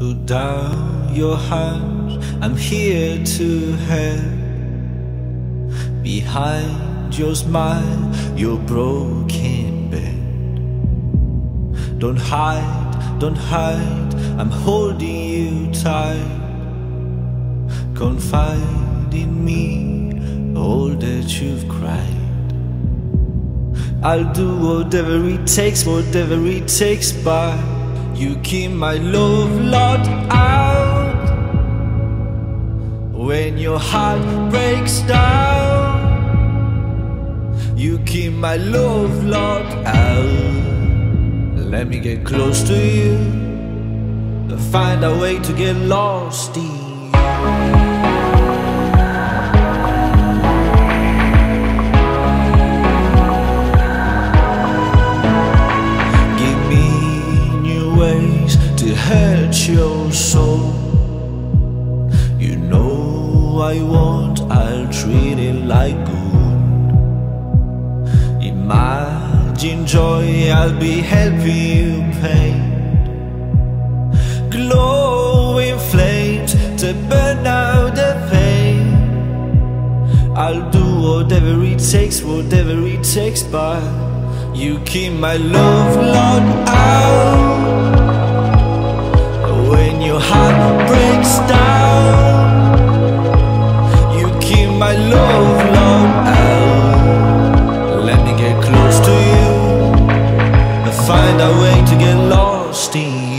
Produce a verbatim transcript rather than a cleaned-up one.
Put down your hands, I'm here to help. Behind your smile, your broken bend. Don't hide, don't hide, I'm holding you tight. Confide in me, all that you've cried. I'll do whatever it takes, whatever it takes, but you keep my love locked out. When your heart breaks down, you keep my love locked out. Let me get close to you, find a way to get lost in you. To hurt your soul, you know I won't, I'll treat it like good. Imagine joy, I'll be helping you paint. Glowing flames to burn out the pain. I'll do whatever it takes, whatever it takes, but you keep my love locked out. When your heart breaks down, you keep my love locked out. Let me get close to you and find a way to get lost in you.